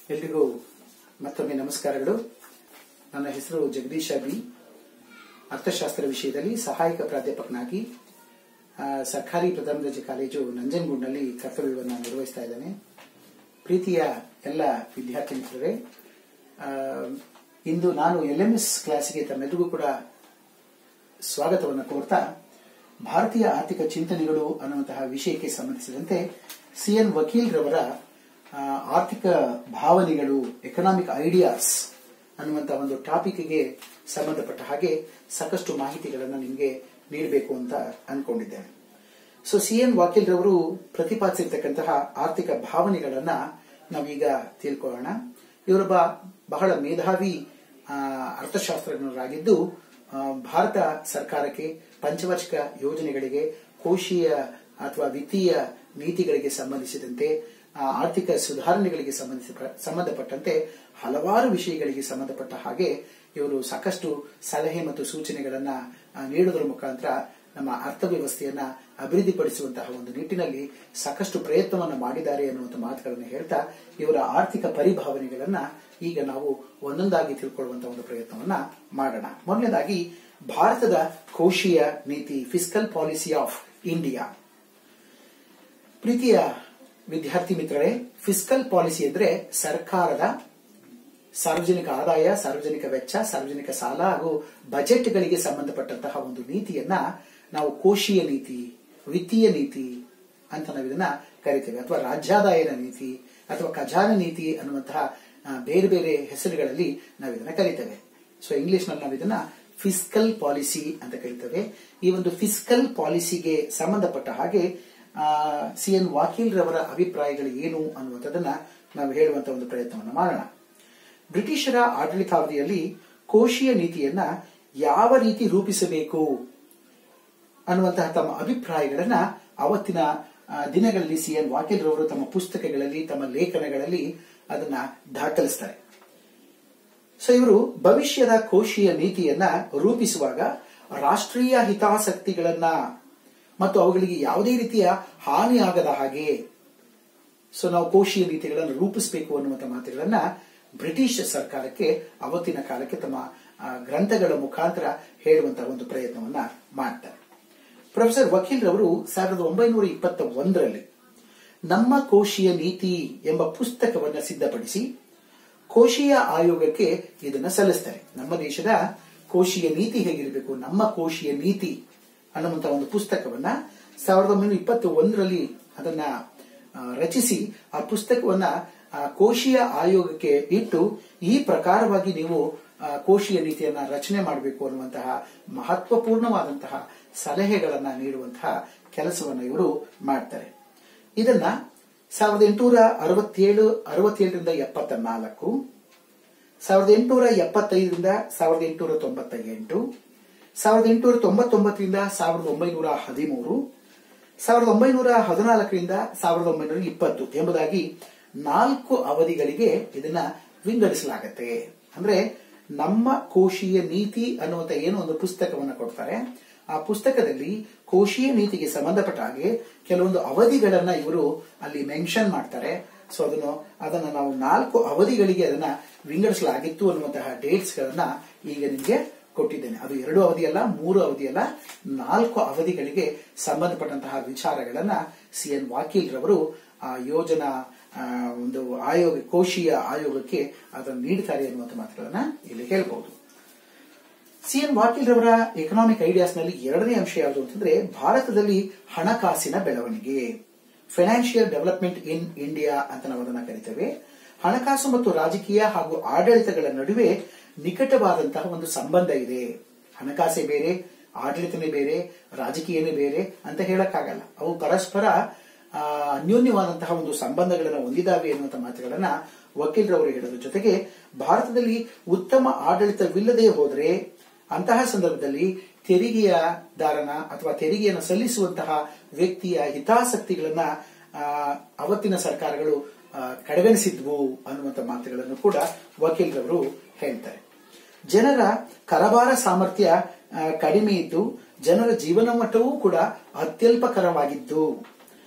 ಎಲ್ರಿಗೂ ಮತ್ತೊಮ್ಮೆ ನಮಸ್ಕಾರಗಳು. ನನ್ನ ಹೆಸರು ಜಗದೀಶ ಬಿ. ಅರ್ಥಶಾಸ್ತ್ರ ವಿಷಯದಲ್ಲಿ ಸಹಾಯಕ ಪ್ರಾಧ್ಯಾಪಕನಾಗಿ ಸರ್ಕಾರಿ ಪ್ರಥಮ ದರ್ಜೆ ಕಾಲೇಜು ನಂಜನಗೂಡಿನಲ್ಲಿ ಕರ್ತವ್ಯವನ್ನು ನಿರ್ವಹಿಸ್ತಾ ಇದ್ದೇನೆ. ಪ್ರೀತಿಯ ಎಲ್ಲ ವಿದ್ಯಾರ್ಥಿ ಮಿತ್ರರೇ, ಇಂದು ನಾನು LMS ಕ್ಲಾಸ್ಗೆ ತಮ್ಮೆಲ್ಲರಿಗೂ ಕೂಡ ಸ್ವಾಗತವನ್ನು ಕೋರ್ತಾ ಭಾರತೀಯ ಆರ್ಥಿಕ ಚಿಂತನೆಗಳು ಅನ್ನುವಂತಹ ವಿಷಯಕ್ಕೆ ಸಂಬಂಧಿಸಿದಂತೆ CN ವಕೀಲ್ ರವರ ಆರ್ಥಿಕ ಭಾವನೆಗಳು, ಎಕನಾಮಿಕ್ ಐಡಿಯಾಸ್ ಅನ್ನುವಂತಹ ಒಂದು ಟಾಪಿಕ್ಗೆ ಸಂಬಂಧಪಟ್ಟ ಹಾಗೆ ಸಾಕಷ್ಟು ಮಾಹಿತಿಗಳನ್ನು ನಿಮಗೆ ನೀಡಬೇಕು ಅಂತ ಅನ್ಕೊಂಡಿದ್ದೇನೆ. ಸೊ CN ವಕೀಲ್ ರವರು ಪ್ರತಿಪಾದಿಸಿರ್ತಕ್ಕಂತಹ ಆರ್ಥಿಕ ಭಾವನೆಗಳನ್ನ ನಾವೀಗ ತಿಳ್ಕೊಳ್ಳೋಣ. ಇವರೊಬ್ಬ ಬಹಳ ಮೇಧಾವಿ ಅರ್ಥಶಾಸ್ತ್ರಜ್ಞರಾಗಿದ್ದು ಭಾರತ ಸರ್ಕಾರಕ್ಕೆ ಪಂಚವಾರ್ಷಿಕ ಯೋಜನೆಗಳಿಗೆ, ಕೋಶೀಯ ಅಥವಾ ವಿತ್ತೀಯ ನೀತಿಗಳಿಗೆ ಸಂಬಂಧಿಸಿದಂತೆ, ಆರ್ಥಿಕ ಸುಧಾರಣೆಗಳಿಗೆ ಸಂಬಂಧಪಟ್ಟಂತೆ ಹಲವಾರು ವಿಷಯಗಳಿಗೆ ಸಂಬಂಧಪಟ್ಟ ಹಾಗೆ ಇವರು ಸಾಕಷ್ಟು ಸಲಹೆ ಮತ್ತು ಸೂಚನೆಗಳನ್ನ ನೀಡುವುದರ ಮುಖಾಂತರ ನಮ್ಮ ಅರ್ಥವ್ಯವಸ್ಥೆಯನ್ನ ಅಭಿವೃದ್ಧಿಪಡಿಸುವಂತಹ ಒಂದು ನಿಟ್ಟಿನಲ್ಲಿ ಸಾಕಷ್ಟು ಪ್ರಯತ್ನವನ್ನು ಮಾಡಿದ್ದಾರೆ ಅನ್ನುವಂಥ ಮಾತುಗಳನ್ನು ಹೇಳ್ತಾ ಇವರ ಆರ್ಥಿಕ ಪರಿಭಾವನೆಗಳನ್ನ ಈಗ ನಾವು ಒಂದೊಂದಾಗಿ ತಿಳ್ಕೊಳ್ಳುವಂತಹ ಒಂದು ಪ್ರಯತ್ನವನ್ನ ಮಾಡೋಣ. ಮೊದಲನೇದಾಗಿ ಭಾರತದ ಕೋಶೀಯ ನೀತಿ, ಫಿಸ್ಕಲ್ ಪಾಲಿಸಿ ಆಫ್ ಇಂಡಿಯಾ. ಪ್ರೀತಿಯ ವಿದ್ಯಾರ್ಥಿ ಮಿತ್ರರೇ, ಫಿಸ್ಕಲ್ ಪಾಲಿಸಿ ಅಂದ್ರೆ ಸರ್ಕಾರದ ಸಾರ್ವಜನಿಕ ಆದಾಯ, ಸಾರ್ವಜನಿಕ ವೆಚ್ಚ, ಸಾರ್ವಜನಿಕ ಸಾಲ ಹಾಗೂ ಬಜೆಟ್ಗಳಿಗೆ ಸಂಬಂಧಪಟ್ಟಂತಹ ಒಂದು ನೀತಿಯನ್ನ ನಾವು ಕೋಶೀಯ ನೀತಿ, ವಿತ್ತೀಯ ನೀತಿ ಅಂತ ನಾವು ಇದನ್ನ ಕರಿತೇವೆ, ಅಥವಾ ರಾಜ್ಯಾದಾಯದ ನೀತಿ ಅಥವಾ ಖಜಾನೆ ನೀತಿ ಅನ್ನುವಂತಹ ಬೇರೆ ಬೇರೆ ಹೆಸರುಗಳಲ್ಲಿ ನಾವು ಇದನ್ನ ಕರಿತೇವೆ. ಸೊ ಇಂಗ್ಲಿಷ್ ನಲ್ಲಿ ನಾವು ಇದನ್ನ ಫಿಸ್ಕಲ್ ಪಾಲಿಸಿ ಅಂತ ಕರಿತೇವೆ. ಈ ಒಂದು ಫಿಸ್ಕಲ್ ಪಾಲಿಸಿಗೆ ಸಂಬಂಧಪಟ್ಟ ಹಾಗೆ CN ವಕೀಲ್ ರವರ ಅಭಿಪ್ರಾಯಗಳು ಏನು ಅನ್ನುವಂಥದ್ದನ್ನ ನಾವು ಹೇಳುವಂತಹ ಒಂದು ಪ್ರಯತ್ನವನ್ನು ಮಾಡೋಣ. ಬ್ರಿಟಿಷರ ಆಡಳಿತಾವಧಿಯಲ್ಲಿ ಕೋಶೀಯ ನೀತಿಯನ್ನ ಯಾವ ರೀತಿ ರೂಪಿಸಬೇಕು ಅನ್ನುವಂತಹ ತಮ್ಮ ಅಭಿಪ್ರಾಯಗಳನ್ನ ಅವತ್ತಿನ ದಿನಗಳಲ್ಲಿ CN ವಕೀಲ್ ರವರು ತಮ್ಮ ಪುಸ್ತಕಗಳಲ್ಲಿ, ತಮ್ಮ ಲೇಖನಗಳಲ್ಲಿ ಅದನ್ನ ದಾಖಲಿಸ್ತಾರೆ. ಸೊ ಇವರು ಭವಿಷ್ಯದ ಕೋಶೀಯ ನೀತಿಯನ್ನ ರೂಪಿಸುವಾಗ ರಾಷ್ಟ್ರೀಯ ಹಿತಾಸಕ್ತಿಗಳನ್ನ ಮತ್ತು ಅವುಗಳಿಗೆ ಯಾವುದೇ ರೀತಿಯ ಹಾನಿಯಾಗದ ಹಾಗೆ ನಾವು ಕೋಶೀಯ ನೀತಿಗಳನ್ನು ರೂಪಿಸಬೇಕು ಅನ್ನುವಂಥ ಮಾತುಗಳನ್ನ ಬ್ರಿಟಿಷ್ ಸರ್ಕಾರಕ್ಕೆ ಅವತ್ತಿನ ಕಾಲಕ್ಕೆ ತಮ್ಮ ಗ್ರಂಥಗಳ ಮುಖಾಂತರ ಹೇಳುವಂತಹ ಒಂದು ಪ್ರಯತ್ನವನ್ನ ಮಾಡ್ತಾರೆ. ಪ್ರೊಫೆಸರ್ ವಕೀಲ್ ರವರು 1921ರಲ್ಲಿ ನಮ್ಮ ಕೋಶೀಯ ನೀತಿ ಎಂಬ ಪುಸ್ತಕವನ್ನು ಸಿದ್ಧಪಡಿಸಿ ಕೋಶೀಯ ಆಯೋಗಕ್ಕೆ ಇದನ್ನ ಸಲ್ಲಿಸ್ತಾರೆ. ನಮ್ಮ ದೇಶದ ಕೋಶೀಯ ನೀತಿ ಹೇಗಿರಬೇಕು, ನಮ್ಮ ಕೋಶೀಯ ನೀತಿ ಅನ್ನುವಂತಹ ಒಂದು ಪುಸ್ತಕವನ್ನ 1921ರಲ್ಲಿ ಅದನ್ನ ರಚಿಸಿ ಆ ಪುಸ್ತಕವನ್ನ ಕೋಶೀಯ ಆಯೋಗಕ್ಕೆ ಇಟ್ಟು ಈ ಪ್ರಕಾರವಾಗಿ ನೀವು ಕೋಶೀಯ ನೀತಿಯನ್ನ ರಚನೆ ಮಾಡಬೇಕು ಅನ್ನುವಂತಹ ಮಹತ್ವಪೂರ್ಣವಾದಂತಹ ಸಲಹೆಗಳನ್ನ ನೀಡುವಂತಹ ಕೆಲಸವನ್ನ ಇವರು ಮಾಡ್ತಾರೆ. ಇದನ್ನ 1867ರಿಂದ 74, 1875ರಿಂದ 1898, 1899ರಿಂದ 1913, 1914ರಿಂದ 1920 ಎಂಬುದಾಗಿ 4 ಅವಧಿಗಳಿಗೆ ಇದನ್ನ ವಿಂಗಡಿಸಲಾಗುತ್ತೆ. ಅಂದ್ರೆ ನಮ್ಮ ಕೋಶೀಯ ನೀತಿ ಅನ್ನುವಂತ ಏನೋ ಒಂದು ಪುಸ್ತಕವನ್ನು ಕೊಡ್ತಾರೆ. ಆ ಪುಸ್ತಕದಲ್ಲಿ ಕೋಶೀಯ ನೀತಿಗೆ ಸಂಬಂಧಪಟ್ಟ ಹಾಗೆ ಕೆಲವೊಂದು ಅವಧಿಗಳನ್ನ ಇವರು ಅಲ್ಲಿ ಮೆನ್ಷನ್ ಮಾಡ್ತಾರೆ. ಸೊ ಅದನ್ನ ನಾವು 4 ಅವಧಿಗಳಿಗೆ ಅದನ್ನ ವಿಂಗಡಿಸಲಾಗಿತ್ತು ಅನ್ನುವಂತಹ ಡೇಟ್ಸ್ ಗಳನ್ನ ಈಗ ನಿಮಗೆ ಕೊಟ್ಟಿದ್ದೇನೆ. ಅದು 2 ಅವಧಿಯಲ್ಲ, 3 ಅವಧಿಯಲ್ಲ, 4 ಅವಧಿಗಳಿಗೆ ಸಂಬಂಧಪಟ್ಟಂತಹ ವಿಚಾರಗಳನ್ನ CN ವಕೀಲ್ ರವರು ಯೋಜನಾ ಒಂದು ಆಯೋಗ, ಕೋಶೀಯ ಆಯೋಗಕ್ಕೆ ಅದನ್ನು ನೀಡುತ್ತಾರೆ ಅನ್ನುವಂಥ ಮಾತುಗಳನ್ನ ಇಲ್ಲಿ ಹೇಳ್ಬಹುದು. CN ವಕೀಲ್ ರವರ ಎಕನಾಮಿಕ್ ಐಡಿಯಾಸ್ ನಲ್ಲಿ 2ನೇ ಅಂಶ ಯಾವುದು ಅಂತಂದ್ರೆ ಭಾರತದಲ್ಲಿ ಹಣಕಾಸಿನ ಬೆಳವಣಿಗೆ, ಫೈನಾನ್ಷಿಯಲ್ ಡೆವಲಪ್ಮೆಂಟ್ ಇನ್ ಇಂಡಿಯಾ ಅಂತ ನಾವು ಅದನ್ನ ಕರಿತೇವೆ. ಹಣಕಾಸು ಮತ್ತು ರಾಜಕೀಯ ಹಾಗೂ ಆಡಳಿತಗಳ ನಡುವೆ ನಿಕಟವಾದಂತಹ ಒಂದು ಸಂಬಂಧ ಇದೆ. ಹಣಕಾಸೇ ಬೇರೆ, ಆಡಳಿತನೇ ಬೇರೆ, ರಾಜಕೀಯನೇ ಬೇರೆ ಅಂತ ಹೇಳಕ್ಕಾಗಲ್ಲ. ಅವು ಪರಸ್ಪರ ಅನ್ಯೋನ್ಯವಾದಂತಹ ಒಂದು ಸಂಬಂಧಗಳನ್ನು ಹೊಂದಿದ್ದಾವೆ ಎನ್ನುವಂತಹ ಮಾತುಗಳನ್ನ ವಕೀಲರವರು ಹೇಳೋದ್ರ ಜೊತೆಗೆ ಭಾರತದಲ್ಲಿ ಉತ್ತಮ ಆಡಳಿತವಿಲ್ಲದೆ ಹೋದರೆ ಅಂತಹ ಸಂದರ್ಭದಲ್ಲಿ ತೆರಿಗೆದಾರನ ಅಥವಾ ತೆರಿಗೆಯನ್ನು ಸಲ್ಲಿಸುವಂತಹ ವ್ಯಕ್ತಿಯ ಹಿತಾಸಕ್ತಿಗಳನ್ನ ಅವತ್ತಿನ ಸರ್ಕಾರಗಳು ಕಡೆಗಣಿಸಿದ್ವು ಅನ್ನುವಂಥ ಮಾತುಗಳನ್ನು ಕೂಡ ವಕೀಲರವರು ಹೇಳ್ತಾರೆ. ಜನರ ಕರಬಾರ ಸಾಮರ್ಥ್ಯ ಕಡಿಮೆ ಇದ್ದು ಜನರ ಜೀವನ ಮಟ್ಟವೂ ಕೂಡ ಅತ್ಯಲ್ಪಕರವಾಗಿದ್ದು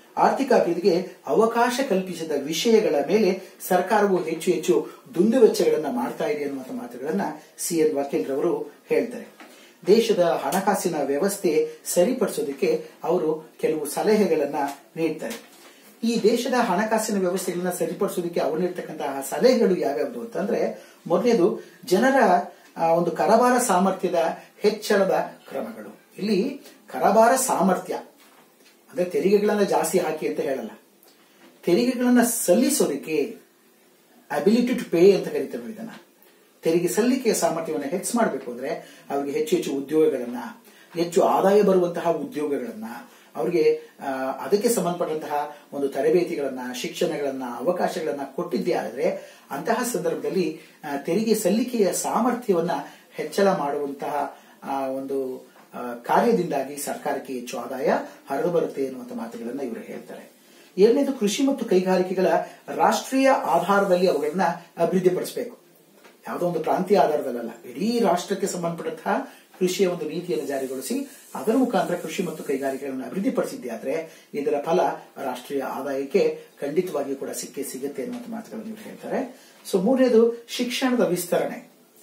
ಆರ್ಥಿಕ ಅಭಿವೃದ್ಧಿಗೆ ಅವಕಾಶ ಕಲ್ಪಿಸಿದ ವಿಷಯಗಳ ಮೇಲೆ ಸರ್ಕಾರವು ಹೆಚ್ಚು ಹೆಚ್ಚು ದುಂದುವೆಚ್ಚಗಳನ್ನ ಮಾಡ್ತಾ ಇದೆ ಅನ್ನುವಂಥ ಮಾತುಗಳನ್ನ CN ವಕೀಲ್ ರವರು ಹೇಳ್ತಾರೆ. ದೇಶದ ಹಣಕಾಸಿನ ವ್ಯವಸ್ಥೆ ಸರಿಪಡಿಸೋದಕ್ಕೆ ಅವರು ಕೆಲವು ಸಲಹೆಗಳನ್ನ ನೀಡ್ತಾರೆ. ಈ ದೇಶದ ಹಣಕಾಸಿನ ವ್ಯವಸ್ಥೆಗಳನ್ನ ಸರಿಪಡಿಸೋದಕ್ಕೆ ಅವರು ನೀಡ್ತಕ್ಕಂತಹ ಸಲಹೆಗಳು ಯಾವ್ಯಾವುದು ಅಂತಂದ್ರೆ, ಮೊದಲನೇದು ಜನರ ಒಂದು ಕರಬಾರ ಸಾಮರ್ಥ್ಯದ ಹೆಚ್ಚಳದ ಕ್ರಮಗಳು. ಇಲ್ಲಿ ಕರಬಾರ ಸಾಮರ್ಥ್ಯ ಅಂದ್ರೆ ತೆರಿಗೆಗಳನ್ನ ಜಾಸ್ತಿ ಹಾಕಿ ಅಂತ ಹೇಳಲ್ಲ, ತೆರಿಗೆಗಳನ್ನ ಸಲ್ಲಿಸೋದಕ್ಕೆ ಅಬಿಲಿಟಿ ಟು ಪೇ ಅಂತ ಕರೀತಾರೆ. ಇದನ್ನ ತೆರಿಗೆ ಸಲ್ಲಿಕೆಯ ಸಾಮರ್ಥ್ಯವನ್ನು ಹೆಚ್ಚು ಮಾಡಬೇಕು ಅಂದ್ರೆ ಅವರಿಗೆ ಹೆಚ್ಚು ಹೆಚ್ಚು ಉದ್ಯೋಗಗಳನ್ನ, ಹೆಚ್ಚು ಆದಾಯ ಬರುವಂತಹ ಉದ್ಯೋಗಗಳನ್ನ, ಅವರಿಗೆ ಅದಕ್ಕೆ ಸಂಬಂಧಪಟ್ಟಂತಹ ಒಂದು ತರಬೇತಿಗಳನ್ನ, ಶಿಕ್ಷಣಗಳನ್ನ, ಅವಕಾಶಗಳನ್ನ ಕೊಟ್ಟಿದ್ದೇ ಆದರೆ ಅಂತಹ ಸಂದರ್ಭದಲ್ಲಿ ತೆರಿಗೆ ಸಲ್ಲಿಕೆಯ ಸಾಮರ್ಥ್ಯವನ್ನ ಹೆಚ್ಚಳ ಮಾಡುವಂತಹ ಒಂದು ಕಾರ್ಯದಿಂದಾಗಿ ಸರ್ಕಾರಕ್ಕೆ ಹೆಚ್ಚು ಆದಾಯ ಹರಿದು ಬರುತ್ತೆ ಎನ್ನುವಂಥ ಮಾತುಗಳನ್ನ ಇವರು ಹೇಳ್ತಾರೆ. ಎರಡನೇದು, ಕೃಷಿ ಮತ್ತು ಕೈಗಾರಿಕೆಗಳ ರಾಷ್ಟ್ರೀಯ ಆಧಾರದಲ್ಲಿ ಅವುಗಳನ್ನ ಅಭಿವೃದ್ಧಿಪಡಿಸಬೇಕು. ಯಾವುದೋ ಒಂದು ಪ್ರಾಂತೀಯ ಆಧಾರದಲ್ಲ, ಇಡೀ ರಾಷ್ಟ್ರಕ್ಕೆ ಸಂಬಂಧಪಟ್ಟಂತಹ ಕೃಷಿಯ ಒಂದು ನೀತಿಯನ್ನು ಜಾರಿಗೊಳಿಸಿ ಅದರ ಮುಖಾಂತರ ಕೃಷಿ ಮತ್ತು ಕೈಗಾರಿಕೆಗಳನ್ನು ಅಭಿವೃದ್ಧಿಪಡಿಸಿದ್ದೆ ಆದ್ರೆ ಇದರ ಫಲ ರಾಷ್ಟ್ರೀಯ ಆದಾಯಕ್ಕೆ ಖಂಡಿತವಾಗಿಯೂ ಕೂಡ ಸಿಗುತ್ತೆ ಅನ್ನುವಂಥ ಮಾತುಗಳನ್ನು ಇವರು ಹೇಳ್ತಾರೆ. ಸೊ ಮೂರನೇದು, ಶಿಕ್ಷಣದ ವಿಸ್ತರಣೆ.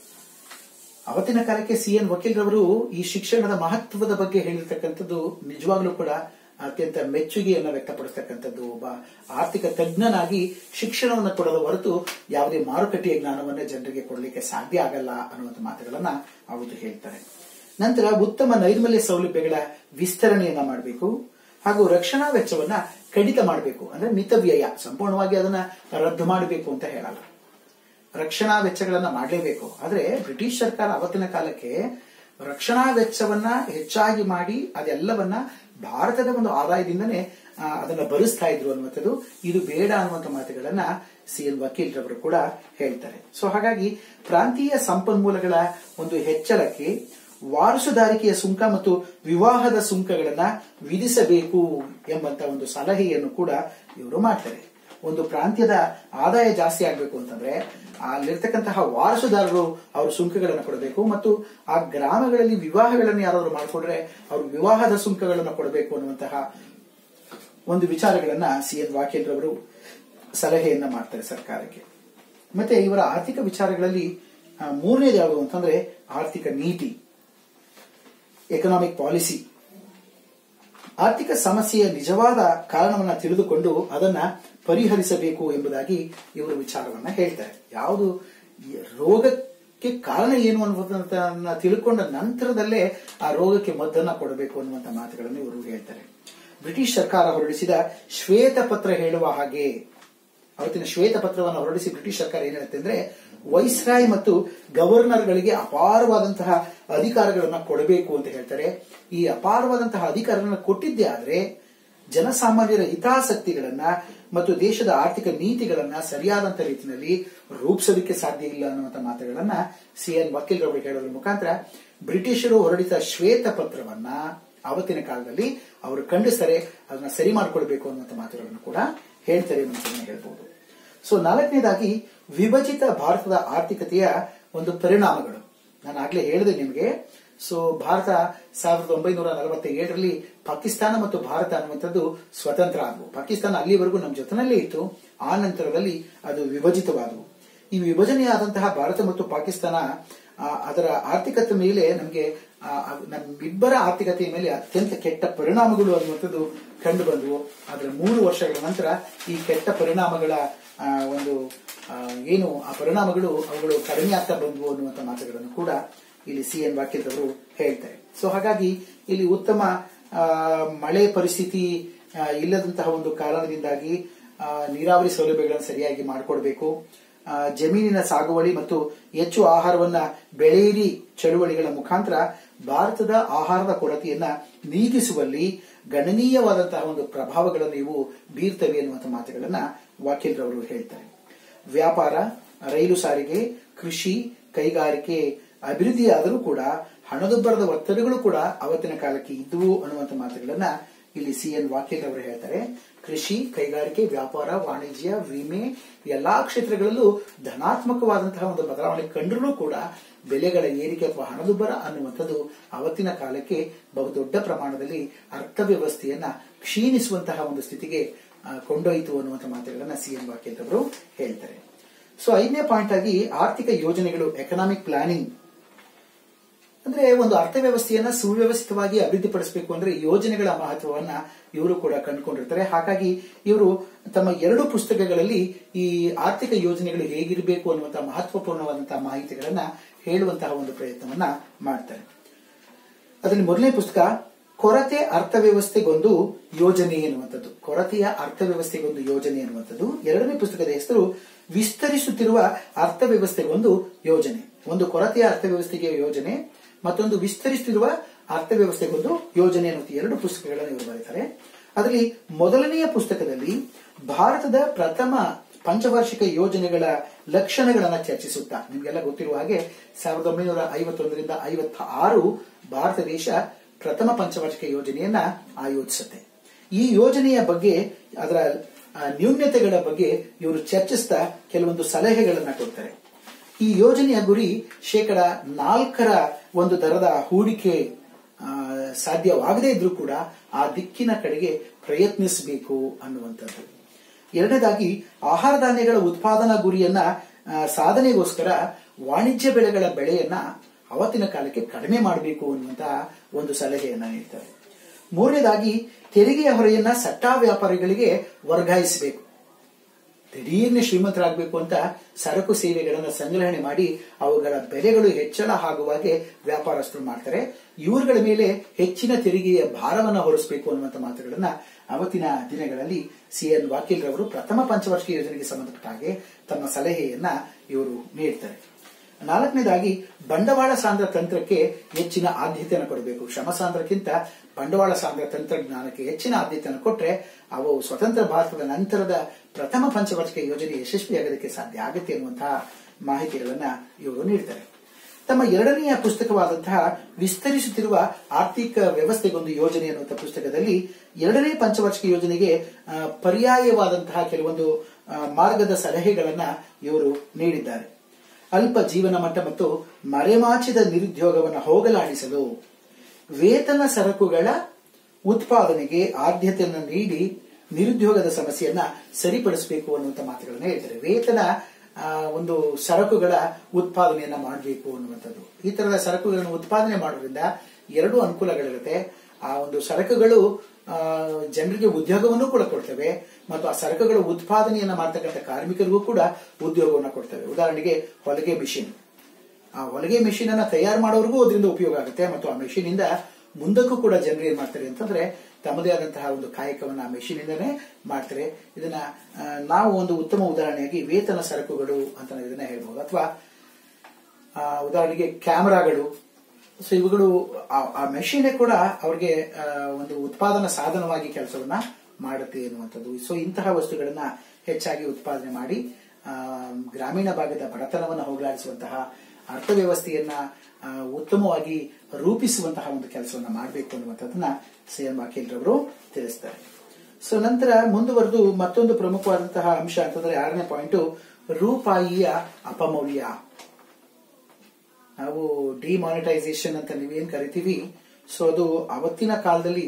ಅವತ್ತಿನ ಕಾಲಕ್ಕೆ CN ವಕೀಲ್ ರವರು ಈ ಶಿಕ್ಷಣದ ಮಹತ್ವದ ಬಗ್ಗೆ ಹೇಳಿರ್ತಕ್ಕಂಥದ್ದು ನಿಜವಾಗ್ಲೂ ಕೂಡ ಅತ್ಯಂತ ಮೆಚ್ಚುಗೆಯನ್ನು ವ್ಯಕ್ತಪಡಿಸ್ತಕ್ಕಂಥದ್ದು. ಒಬ್ಬ ಆರ್ಥಿಕ ತಜ್ಞನಾಗಿ ಶಿಕ್ಷಣವನ್ನು ಕೊಡಲು ಹೊರತು ಯಾವುದೇ ಮಾರುಕಟ್ಟೆಯ ಜ್ಞಾನವನ್ನೇ ಜನರಿಗೆ ಕೊಡಲಿಕ್ಕೆ ಸಾಧ್ಯ ಆಗಲ್ಲ ಅನ್ನುವಂಥ ಮಾತುಗಳನ್ನ ಅವತ್ತು ಹೇಳ್ತಾರೆ. ನಂತರ ಉತ್ತಮ ನೈರ್ಮಲ್ಯ ಸೌಲಭ್ಯಗಳ ವಿಸ್ತರಣೆಯನ್ನ ಮಾಡಬೇಕು ಹಾಗೂ ರಕ್ಷಣಾ ವೆಚ್ಚವನ್ನ ಕಡಿತ ಮಾಡಬೇಕು. ಅಂದ್ರೆ ಮಿತವ್ಯಯ, ಸಂಪೂರ್ಣವಾಗಿ ಅದನ್ನ ರದ್ದು ಮಾಡಬೇಕು ಅಂತ ಹೇಳಲ್ಲ, ರಕ್ಷಣಾ ವೆಚ್ಚಗಳನ್ನ ಮಾಡಲೇಬೇಕು. ಆದ್ರೆ ಬ್ರಿಟಿಷ್ ಸರ್ಕಾರ ಅವತ್ತಿನ ಕಾಲಕ್ಕೆ ರಕ್ಷಣಾ ವೆಚ್ಚವನ್ನ ಹೆಚ್ಚಾಗಿ ಮಾಡಿ ಅದೆಲ್ಲವನ್ನ ಭಾರತದ ಒಂದು ಆದಾಯದಿಂದನೇ ಅದನ್ನ ಭರಿಸ್ತಾ ಇದ್ರು ಅನ್ನುವಂಥದ್ದು. ಇದು ಬೇಡ ಅನ್ನುವಂಥ ಮಾತುಗಳನ್ನ CN ವಕೀಲ್ ರವರು ಕೂಡ ಹೇಳ್ತಾರೆ. ಸೊ ಹಾಗಾಗಿ ಪ್ರಾಂತೀಯ ಸಂಪನ್ಮೂಲಗಳ ಒಂದು ಹೆಚ್ಚಳಕ್ಕೆ ವಾರಸುದಾರಿಕೆಯ ಸುಂಕ ಮತ್ತು ವಿವಾಹದ ಸುಂಕಗಳನ್ನ ವಿಧಿಸಬೇಕು ಎಂಬಂತ ಒಂದು ಸಲಹೆಯನ್ನು ಕೂಡ ಇವರು ಮಾಡ್ತಾರೆ. ಒಂದು ಪ್ರಾಂತ್ಯದ ಆದಾಯ ಜಾಸ್ತಿ ಆಗಬೇಕು ಅಂತಂದ್ರೆ ಅಲ್ಲಿರ್ತಕ್ಕಂತಹ ವಾರಸುದಾರರು ಅವರು ಸುಂಕಗಳನ್ನು ಕೊಡಬೇಕು ಮತ್ತು ಆ ಗ್ರಾಮಗಳಲ್ಲಿ ವಿವಾಹಗಳನ್ನು ಯಾರಾದರೂ ಮಾಡಿಕೊಂಡ್ರೆ ಅವರು ವಿವಾಹದ ಸುಂಕಗಳನ್ನು ಕೊಡಬೇಕು ಅನ್ನುವಂತಹ ಒಂದು ವಿಚಾರಗಳನ್ನ CN ವಕೀಲ್ ರವರು ಸಲಹೆಯನ್ನ ಮಾಡ್ತಾರೆ ಸರ್ಕಾರಕ್ಕೆ. ಮತ್ತೆ ಇವರ ಆರ್ಥಿಕ ವಿಚಾರಗಳಲ್ಲಿ ಮೂರನೇದು ಯಾವುದು ಅಂತಂದ್ರೆ ಆರ್ಥಿಕ ನೀತಿ, ಎಕನಾಮಿಕ್ ಪಾಲಿಸಿ. ಆರ್ಥಿಕ ಸಮಸ್ಯೆಯ ನಿಜವಾದ ಕಾರಣವನ್ನ ತಿಳಿದುಕೊಂಡು ಅದನ್ನ ಪರಿಹರಿಸಬೇಕು ಎಂಬುದಾಗಿ ಇವರು ವಿಚಾರವನ್ನ ಹೇಳ್ತಾರೆ. ಯಾವುದು ರೋಗಕ್ಕೆ ಕಾರಣ ಏನು ಅನ್ನುವುದನ್ನ ತಿಳ್ಕೊಂಡ ನಂತರದಲ್ಲೇ ಆ ರೋಗಕ್ಕೆ ಮದ್ದನ್ನ ಕೊಡಬೇಕು ಅನ್ನುವಂಥ ಮಾತುಗಳನ್ನು ಇವರು ಹೇಳ್ತಾರೆ. ಬ್ರಿಟಿಷ್ ಸರ್ಕಾರ ಹೊರಡಿಸಿದ ಶ್ವೇತ ಪತ್ರ ಹೇಳುವ ಹಾಗೆ, ಅವತ್ತಿನ ಶ್ವೇತ ಪತ್ರವನ್ನು ಹೊರಡಿಸಿ ಬ್ರಿಟಿಷ್ ಸರ್ಕಾರ ಏನ್ ಹೇಳುತ್ತೆ ಅಂದ್ರೆ, ವೈಸ್ರಾಯ್ ಮತ್ತು ಗವರ್ನರ್ಗಳಿಗೆ ಅಪಾರವಾದಂತಹ ಅಧಿಕಾರಗಳನ್ನ ಕೊಡಬೇಕು ಅಂತ ಹೇಳ್ತಾರೆ. ಈ ಅಪಾರವಾದಂತಹ ಅಧಿಕಾರಗಳನ್ನ ಕೊಟ್ಟಿದ್ದೇ ಆದ್ರೆ ಜನಸಾಮಾನ್ಯರ ಹಿತಾಸಕ್ತಿಗಳನ್ನ ಮತ್ತು ದೇಶದ ಆರ್ಥಿಕ ನೀತಿಗಳನ್ನ ಸರಿಯಾದಂತ ರೀತಿಯಲ್ಲಿ ರೂಪಿಸೋದಕ್ಕೆ ಸಾಧ್ಯ ಇಲ್ಲ ಅನ್ನುವಂಥ ಮಾತುಗಳನ್ನ CN ವಕೀಲ್ ರವರು ಹೇಳೋದ್ರ ಮುಖಾಂತರ ಬ್ರಿಟಿಷರು ಹೊರಡಿಸಿದ ಶ್ವೇತ ಪತ್ರವನ್ನ ಅವತ್ತಿನ ಕಾಲದಲ್ಲಿ ಅವರು ಖಂಡಿಸ್ತಾರೆ, ಅದನ್ನ ಸರಿ ಮಾಡಿಕೊಳ್ಬೇಕು ಅನ್ನುವಂಥ ಮಾತುಗಳನ್ನು ಕೂಡ ಹೇಳ್ತಾರೆ ಅಂತ ಹೇಳ್ಬಹುದು. ಸೊ ನಾಲ್ಕನೇದಾಗಿ, ವಿಭಜಿತ ಭಾರತದ ಆರ್ಥಿಕತೆಯ ಒಂದು ಪರಿಣಾಮಗಳು. ನಾನು ಆಗ್ಲೇ ಹೇಳಿದೆ ನಿಮಗೆ. ಸೊ ಭಾರತ 1947ರಲ್ಲಿ ಪಾಕಿಸ್ತಾನ ಮತ್ತು ಭಾರತ ಅನ್ನುವಂಥದ್ದು ಸ್ವತಂತ್ರ ಆದವು. ಪಾಕಿಸ್ತಾನ ಅಲ್ಲಿವರೆಗೂ ನಮ್ಮ ಜೊತೆನಲ್ಲೇ ಇತ್ತು, ಆ ನಂತರದಲ್ಲಿ ಅದು ವಿಭಜಿತವಾದವು. ಈ ವಿಭಜನೆಯಾದಂತಹ ಭಾರತ ಮತ್ತು ಪಾಕಿಸ್ತಾನ ಅದರ ಆರ್ಥಿಕತೆ ಮೇಲೆ ನಮಗೆ ನಮ್ಮಿಬ್ಬರ ಆರ್ಥಿಕತೆಯ ಮೇಲೆ ಅತ್ಯಂತ ಕೆಟ್ಟ ಪರಿಣಾಮಗಳು ಅನ್ನುವಂಥದ್ದು ಕಂಡು ಬಂದವು. ಆದ್ರೆ 3 ವರ್ಷಗಳ ನಂತರ ಈ ಕೆಟ್ಟ ಪರಿಣಾಮಗಳ ಒಂದು ಏನು ಆ ಪರಿಣಾಮಗಳು ಅವುಗಳು ಕಡಿಮೆ ಆಗ್ತಾ ಬಂದವು ಅನ್ನುವಂಥ ಮಾತುಗಳನ್ನು ಕೂಡ ಇಲ್ಲಿ CN ವಕೀಲ್ ಅವರು ಹೇಳ್ತಾರೆ. ಸೊ ಹಾಗಾಗಿ ಇಲ್ಲಿ ಉತ್ತಮ ಮಳೆ ಪರಿಸ್ಥಿತಿ ಇಲ್ಲದಂತಹ ಒಂದು ಕಾರಣದಿಂದಾಗಿ ನೀರಾವರಿ ಸೌಲಭ್ಯಗಳನ್ನು ಸರಿಯಾಗಿ ಮಾಡಿಕೊಡ್ಬೇಕು. ಜಮೀನಿನ ಸಾಗುವಳಿ ಮತ್ತು ಹೆಚ್ಚು ಆಹಾರವನ್ನ ಬೆಳೆಯಿರಿ ಚಳುವಳಿಗಳ ಮುಖಾಂತರ ಭಾರತದ ಆಹಾರದ ಕೊರತೆಯನ್ನ ನೀಗಿಸುವಲ್ಲಿ ಗಣನೀಯವಾದಂತಹ ಒಂದು ಪ್ರಭಾವಗಳನ್ನು ಇವು ಬೀರ್ತವೆ ಎನ್ನುವಂಥ ಮಾತುಗಳನ್ನ ವಕೀಲ್ ರವರು ಹೇಳ್ತಾರೆ. ವ್ಯಾಪಾರ, ರೈಲು ಸಾರಿಗೆ, ಕೃಷಿ, ಕೈಗಾರಿಕೆ ಅಭಿವೃದ್ಧಿಯಾದರೂ ಕೂಡ ಹಣದುಬ್ಬರದ ಒತ್ತಡಗಳು ಕೂಡ ಅವತ್ತಿನ ಕಾಲಕ್ಕೆ ಇದ್ದುವು ಅನ್ನುವಂಥ ಮಾತುಗಳನ್ನ ಇಲ್ಲಿ CN ವಕೀಲ್ ಅವರು ಹೇಳ್ತಾರೆ. ಕೃಷಿ, ಕೈಗಾರಿಕೆ, ವ್ಯಾಪಾರ, ವಾಣಿಜ್ಯ, ವಿಮೆ ಎಲ್ಲಾ ಕ್ಷೇತ್ರಗಳಲ್ಲೂ ಧನಾತ್ಮಕವಾದಂತಹ ಒಂದು ಬದಲಾವಣೆ ಕಂಡ್ರೂ ಕೂಡ ಬೆಲೆಗಳ ಏರಿಕೆ ಅಥವಾ ಹಣದುಬ್ಬರ ಅನ್ನುವಂಥದ್ದು ಅವತ್ತಿನ ಕಾಲಕ್ಕೆ ಬಹುದೊಡ್ಡ ಪ್ರಮಾಣದಲ್ಲಿ ಅರ್ಥವ್ಯವಸ್ಥೆಯನ್ನ ಕ್ಷೀಣಿಸುವಂತಹ ಒಂದು ಸ್ಥಿತಿಗೆ ಕೊಂಡೊಯ್ತು ಅನ್ನುವಂಥ ಮಾತುಗಳನ್ನ CN ವಾಕೀಲ್ ಅವರು ಹೇಳ್ತಾರೆ. ಸೊ 5ನೇ ಪಾಯಿಂಟ್ ಆಗಿ ಆರ್ಥಿಕ ಯೋಜನೆಗಳು, ಎಕನಾಮಿಕ್ ಪ್ಲಾನಿಂಗ್. ಅಂದ್ರೆ ಒಂದು ಅರ್ಥವ್ಯವಸ್ಥೆಯನ್ನ ಸುವ್ಯವಸ್ಥಿತವಾಗಿ ಅಭಿವೃದ್ಧಿಪಡಿಸಬೇಕು ಅಂದ್ರೆ ಯೋಜನೆಗಳ ಮಹತ್ವವನ್ನ ಇವರು ಕೂಡ ಕಂಡುಕೊಂಡಿರ್ತಾರೆ. ಹಾಗಾಗಿ ಇವರು ತಮ್ಮ 2 ಪುಸ್ತಕಗಳಲ್ಲಿ ಈ ಆರ್ಥಿಕ ಯೋಜನೆಗಳು ಹೇಗಿರಬೇಕು ಅನ್ನುವಂತಹ ಮಹತ್ವಪೂರ್ಣವಾದಂತಹ ಮಾಹಿತಿಗಳನ್ನ ಹೇಳುವಂತಹ ಒಂದು ಪ್ರಯತ್ನವನ್ನ ಮಾಡ್ತಾರೆ. ಅದರಲ್ಲಿ ಮೊದಲನೇ ಪುಸ್ತಕ ಕೊರತೆ ಅರ್ಥವ್ಯವಸ್ಥೆಗೊಂದು ಯೋಜನೆ ಎನ್ನುವಂಥದ್ದು, ಕೊರತೆಯ ಅರ್ಥವ್ಯವಸ್ಥೆಗೊಂದು ಯೋಜನೆ ಎನ್ನುವಂಥದ್ದು. 2ನೇ ಪುಸ್ತಕದ ಹೆಸರು ವಿಸ್ತರಿಸುತ್ತಿರುವ ಅರ್ಥವ್ಯವಸ್ಥೆಗೊಂದು ಯೋಜನೆ. ಒಂದು ಕೊರತೆಯ ಅರ್ಥವ್ಯವಸ್ಥೆಗೆ ಯೋಜನೆ, ಮತ್ತೊಂದು ವಿಸ್ತರಿಸುತ್ತಿರುವ ಅರ್ಥವ್ಯವಸ್ಥೆಗೊಂದು ಯೋಜನೆ ಅನ್ನುವಂಥ 2 ಪುಸ್ತಕಗಳನ್ನು ಇವರು ಬರೀತಾರೆ. ಅದರಲ್ಲಿ ಮೊದಲನೆಯ ಪುಸ್ತಕದಲ್ಲಿ ಭಾರತದ ಪ್ರಥಮ ಪಂಚವಾರ್ಷಿಕ ಯೋಜನೆಗಳ ಲಕ್ಷಣಗಳನ್ನು ಚರ್ಚಿಸುತ್ತಾ, ನಿಮಗೆಲ್ಲ ಗೊತ್ತಿರುವ ಹಾಗೆ 1951ರಿಂದ 56 ಭಾರತ ದೇಶ ಪ್ರಥಮ ಪಂಚವಾರ್ಷಿಕ ಯೋಜನೆಯನ್ನ ಆಯೋಜಿಸುತ್ತೆ. ಈ ಯೋಜನೆಯ ಬಗ್ಗೆ, ಅದರ ನ್ಯೂನ್ಯತೆಗಳ ಬಗ್ಗೆ ಇವರು ಚರ್ಚಿಸ್ತಾ ಕೆಲವೊಂದು ಸಲಹೆಗಳನ್ನ ಕೊಡ್ತಾರೆ. ಈ ಯೋಜನೆಯ ಗುರಿ 4% ಒಂದು ದರದ ಹೂಡಿಕೆ ಸಾಧ್ಯವಾಗದೇ ಇದ್ರೂ ಕೂಡ ಆ ದಿಕ್ಕಿನ ಕಡೆಗೆ ಪ್ರಯತ್ನಿಸಬೇಕು ಅನ್ನುವಂಥದ್ದು. 2ನೇದಾಗಿ ಆಹಾರ ಧಾನ್ಯಗಳ ಉತ್ಪಾದನಾ ಗುರಿಯನ್ನ ಸಾಧನೆಗೋಸ್ಕರ ವಾಣಿಜ್ಯ ಬೆಳೆಗಳ ಬೆಳೆಯನ್ನ ಅವತ್ತಿನ ಕಾಲಕ್ಕೆ ಕಡಿಮೆ ಮಾಡಬೇಕು ಅನ್ನುವಂತಹ ಒಂದು ಸಲಹೆಯನ್ನ ನೀಡ್ತಾರೆ. 3ನೇದಾಗಿ ತೆರಿಗೆಯ ಹೊರೆಯನ್ನ ಸಟ್ಟಾ ವ್ಯಾಪಾರಿಗಳಿಗೆ ವರ್ಗಾಯಿಸಬೇಕು. ದಿಢೀರ್ನೆ ಶ್ರೀಮಂತರಾಗಬೇಕು ಅಂತ ಸರಕು ಸೇವೆಗಳನ್ನು ಸಂಗ್ರಹಣೆ ಮಾಡಿ ಅವುಗಳ ಬೆಲೆಗಳು ಹೆಚ್ಚಳ ಆಗುವಾಗೆ ವ್ಯಾಪಾರಸ್ಥರು ಮಾಡ್ತಾರೆ. ಇವುಗಳ ಮೇಲೆ ಹೆಚ್ಚಿನ ತೆರಿಗೆಯ ಭಾರವನ್ನು ಹೊರಿಸಬೇಕು ಅನ್ನುವಂಥ ಮಾತುಗಳನ್ನ ಅವತ್ತಿನ ದಿನಗಳಲ್ಲಿ CN ವಾಕೀಲ್ ರವರು ಪ್ರಥಮ ಪಂಚವಾರ್ಷಿಕ ಯೋಜನೆಗೆ ಸಂಬಂಧಪಟ್ಟ ಹಾಗೆ ತಮ್ಮ ಸಲಹೆಯನ್ನ ಇವರು ನೀಡ್ತಾರೆ. 4ನೇದಾಗಿ ಬಂಡವಾಳ ಸಾಂದ್ರ ತಂತ್ರಕ್ಕೆ ಹೆಚ್ಚಿನ ಆದ್ಯತೆಯನ್ನು ಕೊಡಬೇಕು. ಶ್ರಮ ಸಾಂದ್ರಕ್ಕಿಂತ ಬಂಡವಾಳ ಸಾಂದ್ರ ತಂತ್ರಜ್ಞಾನಕ್ಕೆ ಹೆಚ್ಚಿನ ಆದ್ಯತೆಯನ್ನು ಕೊಟ್ಟರೆ ಅವು ಸ್ವತಂತ್ರ ಭಾರತದ ನಂತರದ ಪ್ರಥಮ ಪಂಚವಾರ್ಷಿಕ ಯೋಜನೆ ಯಶಸ್ವಿಯಾಗೋದಕ್ಕೆ ಸಾಧ್ಯ ಆಗುತ್ತೆ ಎನ್ನುವಂತಹ ಮಾಹಿತಿಗಳನ್ನ ಇವರು ನೀಡ್ತಾರೆ. ತಮ್ಮ 2ನೆಯ ಪುಸ್ತಕವಾದಂತಹ ವಿಸ್ತರಿಸುತ್ತಿರುವ ಆರ್ಥಿಕ ವ್ಯವಸ್ಥೆಗೊಂದು ಯೋಜನೆ ಎನ್ನುವಂಥ ಪುಸ್ತಕದಲ್ಲಿ 2ನೇ ಪಂಚವಾರ್ಷಿಕ ಯೋಜನೆಗೆ ಪರ್ಯಾಯವಾದಂತಹ ಕೆಲವೊಂದು ಮಾರ್ಗದ ಸಲಹೆಗಳನ್ನ ಇವರು ನೀಡಿದ್ದಾರೆ. ಅಲ್ಪ ಜೀವನ ಮಟ್ಟ ಮತ್ತು ಮರೆಮಾಚಿದ ನಿರುದ್ಯೋಗವನ್ನು ಹೋಗಲಾಡಿಸಲು ವೇತನ ಸರಕುಗಳ ಉತ್ಪಾದನೆಗೆ ಆದ್ಯತೆಯನ್ನು ನೀಡಿ ನಿರುದ್ಯೋಗದ ಸಮಸ್ಯೆಯನ್ನ ಸರಿಪಡಿಸಬೇಕು ಅನ್ನುವಂಥ ಮಾತುಗಳನ್ನ ಹೇಳ್ತಾರೆ. ವೇತನ ಒಂದು ಸರಕುಗಳ ಉತ್ಪಾದನೆಯನ್ನ ಮಾಡಬೇಕು ಅನ್ನುವಂಥದ್ದು. ಈ ತರದ ಸರಕುಗಳನ್ನು ಉತ್ಪಾದನೆ ಮಾಡೋದ್ರಿಂದ 2 ಅನುಕೂಲಗಳಿರುತ್ತೆ. ಆ ಒಂದು ಸರಕುಗಳು ಜನರಿಗೆ ಉದ್ಯೋಗವನ್ನು ಕೂಡ ಕೊಡ್ತವೆ ಮತ್ತು ಆ ಸರಕುಗಳ ಉತ್ಪಾದನೆಯನ್ನ ಮಾಡ್ತಕ್ಕಂಥ ಕಾರ್ಮಿಕರಿಗೂ ಕೂಡ ಉದ್ಯೋಗವನ್ನು ಕೊಡ್ತವೆ. ಉದಾಹರಣೆಗೆ ಹೊಲಿಗೆ ಮಿಷಿನ್, ಆ ಹೊಲಿಗೆ ಮಿಷಿನ್ ಅನ್ನ ತಯಾರು ಮಾಡೋರಿಗೂ ಅದರಿಂದ ಉಪಯೋಗ ಆಗುತ್ತೆ ಮತ್ತು ಆ ಮಿಷಿನ್ ಇಂದ ಮುಂದಕ್ಕೂ ಕೂಡ ಜನರು ಏನ್ ಮಾಡ್ತಾರೆ ಅಂತಂದ್ರೆ ತಮ್ಮದೇ ಆದಂತಹ ಒಂದು ಕಾಯಕವನ್ನ ಆ ಮಿಷಿನ್ ಇಂದನೇ ಮಾಡ್ತಾರೆ. ಇದನ್ನ ನಾವು ಒಂದು ಉತ್ತಮ ಉದಾಹರಣೆಯಾಗಿ ವೇತನ ಸರಕುಗಳು ಅಂತ ಇದನ್ನ ಹೇಳ್ಬಹುದು. ಅಥವಾ ಉದಾಹರಣೆಗೆ ಕ್ಯಾಮೆರಾಗಳು, ಸೊ ಇವುಗಳು ಆ ಮೆಷಿನ್ ಕೂಡ ಅವ್ರಿಗೆ ಒಂದು ಉತ್ಪಾದನಾ ಸಾಧನವಾಗಿ ಕೆಲಸವನ್ನ ಮಾಡುತ್ತೆ ಎನ್ನುವಂಥದ್ದು. ಸೊ ಇಂತಹ ವಸ್ತುಗಳನ್ನ ಹೆಚ್ಚಾಗಿ ಉತ್ಪಾದನೆ ಮಾಡಿ ಗ್ರಾಮೀಣ ಭಾಗದ ಬಡತನವನ್ನು ಹೋಗಲಾಡಿಸುವಂತಹ ಅರ್ಥವ್ಯವಸ್ಥೆಯನ್ನ ಉತ್ತಮವಾಗಿ ರೂಪಿಸುವಂತಹ ಒಂದು ಕೆಲಸವನ್ನ ಮಾಡಬೇಕು ಅನ್ನುವಂಥದ್ದನ್ನ CN ವಾಕೀಲ್ ರವರು ತಿಳಿಸ್ತಾರೆ. ಸೊ ನಂತರ ಮುಂದುವರೆದು ಮತ್ತೊಂದು ಪ್ರಮುಖವಾದಂತಹ ಅಂಶ ಅಂತಂದ್ರೆ 6ನೇ ಪಾಯಿಂಟ್ ರೂಪಾಯಿಯ ಅಪಮೌಲ್ಯ. ನಾವು ಡಿಮಾನಿಟೈಸೇಷನ್ ಅಂತ ನೀವೇನ್ ಕರಿತೀವಿ, ಸೊ ಅದು ಅವತ್ತಿನ ಕಾಲದಲ್ಲಿ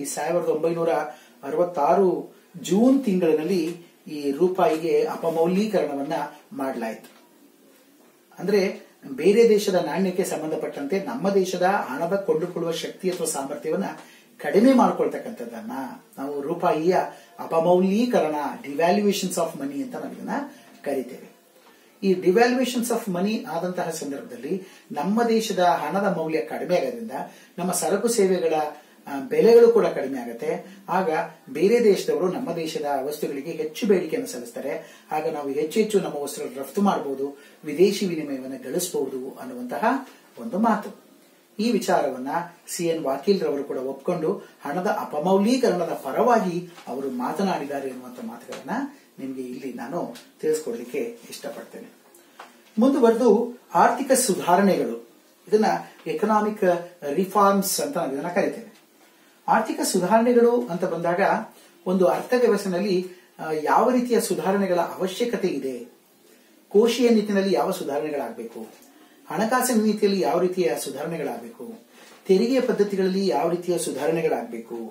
1966 ಜೂನ್ ತಿಂಗಳಿನಲ್ಲಿ ಈ ರೂಪಾಯಿಗೆ ಅಪಮೌಲ್ಯೀಕರಣವನ್ನ ಮಾಡಲಾಯಿತು. ಅಂದ್ರೆ ಬೇರೆ ದೇಶದ ನಾಣ್ಯಕ್ಕೆ ಸಂಬಂಧಪಟ್ಟಂತೆ ನಮ್ಮ ದೇಶದ ಹಣದ ಕೊಂಡುಕೊಳ್ಳುವ ಶಕ್ತಿ ಅಥವಾ ಸಾಮರ್ಥ್ಯವನ್ನ ಕಡಿಮೆ ಮಾಡ್ಕೊಳ್ತಕ್ಕಂಥದ್ದನ್ನ ನಾವು ರೂಪಾಯಿಯ ಅಪಮೌಲ್ಯೀಕರಣ, ಡಿವ್ಯಾಲ್ಯೂಯೇಷನ್ಸ್ ಆಫ್ ಮನಿ ಅಂತ ನಾವು ಇದನ್ನ ಕರಿತೇವೆ. ಈ ಡಿವ್ಯಾಲ್ಯೂಯೇಷನ್ಸ್ ಆಫ್ ಮನಿ ಆದಂತಹ ಸಂದರ್ಭದಲ್ಲಿ ನಮ್ಮ ದೇಶದ ಹಣದ ಮೌಲ್ಯ ಕಡಿಮೆ ಆಗೋದ್ರಿಂದ ನಮ್ಮ ಸರಕು ಸೇವೆಗಳ ಬೆಲೆಗಳು ಕೂಡ ಕಡಿಮೆ ಆಗುತ್ತೆ. ಆಗ ಬೇರೆ ದೇಶದವರು ನಮ್ಮ ದೇಶದ ವಸ್ತುಗಳಿಗೆ ಹೆಚ್ಚು ಬೇಡಿಕೆಯನ್ನು ಸಲ್ಲಿಸ್ತಾರೆ. ಆಗ ನಾವು ಹೆಚ್ಚು ನಮ್ಮ ವಸ್ತುಗಳನ್ನು ರಫ್ತು ಮಾಡಬಹುದು, ವಿದೇಶಿ ವಿನಿಮಯವನ್ನು ಗಳಿಸಬಹುದು ಅನ್ನುವಂತಹ ಒಂದು ಮಾತು. ಈ ವಿಚಾರವನ್ನ CN ವಾಕೀಲ್ ರವರು ಕೂಡ ಒಪ್ಕೊಂಡು ಹಣದ ಅಪಮೌಲ್ಯೀಕರಣದ ಪರವಾಗಿ ಅವರು ಮಾತನಾಡಿದ್ದಾರೆ ಎನ್ನುವಂತ ಮಾತುಗಳನ್ನ ನಿಮಗೆ ಇಲ್ಲಿ ನಾನು ತಿಳಿಸ್ಕೊಡ್ಲಿಕ್ಕೆ ಇಷ್ಟಪಡ್ತೇನೆ. ಮುಂದುವರೆದು ಆರ್ಥಿಕ ಸುಧಾರಣೆಗಳು, ಇದನ್ನ ಎಕನಾಮಿಕ್ ರಿಫಾರ್ಮ್ಸ್ ಅಂತ ನಾವು ಇದನ್ನ ಕರಿತೇವೆ. ಆರ್ಥಿಕ ಸುಧಾರಣೆಗಳು ಅಂತ ಬಂದಾಗ ಒಂದು ಅರ್ಥವ್ಯವಸ್ಥೆಯಲ್ಲಿ ಯಾವ ರೀತಿಯ ಸುಧಾರಣೆಗಳ ಅವಶ್ಯಕತೆ ಇದೆ, ಕೋಶೀಯ ನೀತಿನಲ್ಲಿ ಯಾವ ಸುಧಾರಣೆಗಳಾಗಬೇಕು, ಹಣಕಾಸಿನ ನೀತಿಯಲ್ಲಿ ಯಾವ ರೀತಿಯ ಸುಧಾರಣೆಗಳಾಗಬೇಕು, ತೆರಿಗೆ ಪದ್ಧತಿಗಳಲ್ಲಿ ಯಾವ ರೀತಿಯ ಸುಧಾರಣೆಗಳಾಗಬೇಕು,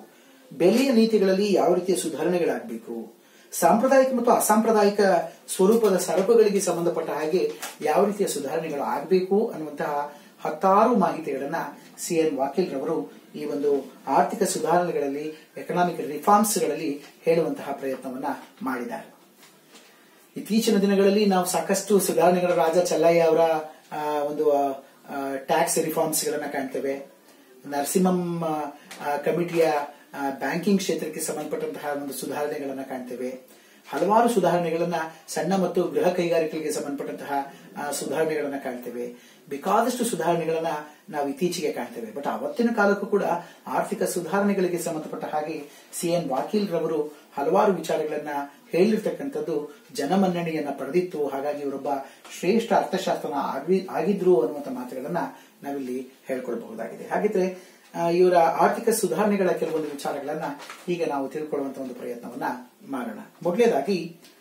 ಬೆಲೆಯ ನೀತಿಗಳಲ್ಲಿ ಯಾವ ರೀತಿಯ ಸುಧಾರಣೆಗಳಾಗಬೇಕು, ಸಾಂಪ್ರದಾಯಿಕ ಮತ್ತು ಅಸಾಂಪ್ರದಾಯಿಕ ಸ್ವರೂಪದ ಸರಕುಗಳಿಗೆ ಸಂಬಂಧಪಟ್ಟ ಹಾಗೆ ಯಾವ ರೀತಿಯ ಸುಧಾರಣೆಗಳು ಆಗಬೇಕು ಅನ್ನುವಂತಹ 10 ಮಾಹಿತಿಗಳನ್ನ CN ವಾಕೀಲ್ ರವರು ಈ ಒಂದು ಆರ್ಥಿಕ ಸುಧಾರಣೆಗಳಲ್ಲಿ, ಎಕನಾಮಿಕ್ ರಿಫಾರ್ಮ್ಸ್ಗಳಲ್ಲಿ ಹೇಳುವಂತಹ ಪ್ರಯತ್ನವನ್ನ ಮಾಡಿದ್ದಾರೆ. ಇತ್ತೀಚಿನ ದಿನಗಳಲ್ಲಿ ನಾವು ಸಾಕಷ್ಟು ಸುಧಾರಣೆಗಳ ರಾಜ ಚೆಲ್ಲಯ್ಯ ಅವರ ಒಂದು ಟ್ಯಾಕ್ಸ್ ರಿಫಾರ್ಮ್ಸ್ ಗಳನ್ನ ಕಾಣ್ತೇವೆ. ನರಸಿಂಹಂ ಕಮಿಟಿಯ ಬ್ಯಾಂಕಿಂಗ್ ಕ್ಷೇತ್ರಕ್ಕೆ ಸಂಬಂಧಪಟ್ಟಂತಹ ಒಂದು ಸುಧಾರಣೆಗಳನ್ನ ಕಾಣ್ತೇವೆ. ಹಲವಾರು ಸುಧಾರಣೆಗಳನ್ನ ಸಣ್ಣ ಮತ್ತು ಗೃಹ ಕೈಗಾರಿಕೆಗಳಿಗೆ ಸಂಬಂಧಪಟ್ಟಂತಹ ಸುಧಾರಣೆಗಳನ್ನ ಕಾಣ್ತೇವೆ. ಬೇಕಾದಷ್ಟು ಸುಧಾರಣೆಗಳನ್ನ ನಾವು ಇತ್ತೀಚೆಗೆ ಕಾಣ್ತೇವೆ. ಬಟ್ ಅವತ್ತಿನ ಕಾಲಕ್ಕೂ ಕೂಡ ಆರ್ಥಿಕ ಸುಧಾರಣೆಗಳಿಗೆ ಸಂಬಂಧಪಟ್ಟ ಹಾಗೆ CN ವಾಕೀಲ್ ರವರು ಹಲವಾರು ವಿಚಾರಗಳನ್ನ ಹೇಳಿರ್ತಕ್ಕಂಥದ್ದು ಜನಮನ್ನಣೆಯನ್ನ ಪಡೆದಿತ್ತು. ಹಾಗಾಗಿ ಇವರೊಬ್ಬ ಶ್ರೇಷ್ಠ ಅರ್ಥಶಾಸ್ತ್ರನ ಆಗಿದ್ರು ಅನ್ನುವಂಥ ಮಾತುಗಳನ್ನ ನಾವಿಲ್ಲಿ ಹೇಳ್ಕೊಳ್ಬಹುದಾಗಿದೆ. ಹಾಗಿದ್ರೆ ಇವರ ಆರ್ಥಿಕ ಸುಧಾರಣೆಗಳ ಕೆಲವೊಂದು ವಿಚಾರಗಳನ್ನ ಈಗ ನಾವು ತಿಳ್ಕೊಳ್ಳುವಂತಹ ಒಂದು ಪ್ರಯತ್ನವನ್ನ ಮಾಡೋಣ. ಮೊದಲನೇದಾಗಿ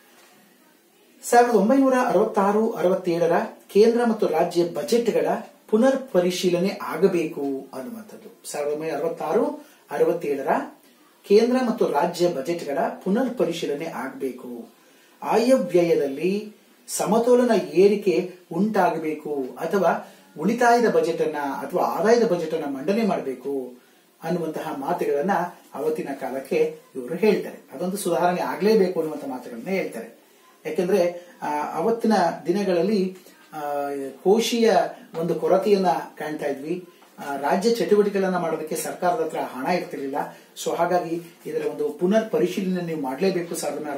1966-67 ಕೇಂದ್ರ ಮತ್ತು ರಾಜ್ಯ ಬಜೆಟ್ಗಳ ಪುನರ್ ಪರಿಶೀಲನೆ ಆಗಬೇಕು ಅನ್ನುವಂಥದ್ದು. 1966-67 ಕೇಂದ್ರ ಮತ್ತು ರಾಜ್ಯ ಬಜೆಟ್ಗಳ ಪುನರ್ ಪರಿಶೀಲನೆ ಆಗಬೇಕು. ಆಯವ್ಯಯದಲ್ಲಿ ಸಮತೋಲನ ಏರಿಕೆ ಉಂಟಾಗಬೇಕು ಅಥವಾ ಉಳಿತಾಯದ ಬಜೆಟ್ ಅನ್ನ ಅಥವಾ ಆದಾಯದ ಬಜೆಟ್ ಅನ್ನ ಮಂಡನೆ ಮಾಡಬೇಕು ಅನ್ನುವಂತಹ ಮಾತುಗಳನ್ನ ಅವತ್ತಿನ ಕಾಲಕ್ಕೆ ಇವರು ಹೇಳ್ತಾರೆ. ಅದೊಂದು ಸುಧಾರಣೆ ಆಗಲೇಬೇಕು ಅನ್ನುವಂಥ ಮಾತುಗಳನ್ನ ಹೇಳ್ತಾರೆ. ಯಾಕೆಂದ್ರೆ ಅವತ್ತಿನ ದಿನಗಳಲ್ಲಿ ಕೋಶೀಯ ಒಂದು ಕೊರತೆಯನ್ನ ಕಾಣ್ತಾ ಇದ್ವಿ. ರಾಜ್ಯ ಚಟುವಟಿಕೆಗಳನ್ನ ಮಾಡೋದಕ್ಕೆ ಸರ್ಕಾರದ ಹತ್ರ ಹಣ ಇರ್ತಿರ್ಲಿಲ್ಲ. ಸೊ ಹಾಗಾಗಿ ಇದರ ಒಂದು ಪುನರ್ ಪರಿಶೀಲನೆ ನೀವು ಮಾಡಲೇಬೇಕು.